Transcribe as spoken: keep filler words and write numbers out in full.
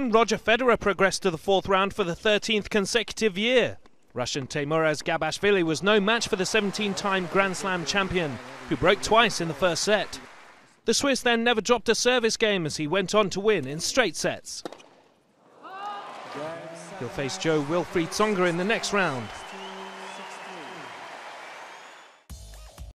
Russian Roger Federer progressed to the fourth round for the thirteenth consecutive year. Russian Teymuraz Gabashvili was no match for the seventeen-time Grand Slam champion, who broke twice in the first set. The Swiss then never dropped a service game as he went on to win in straight sets. He'll face Joe Wilfried Tsonga in the next round.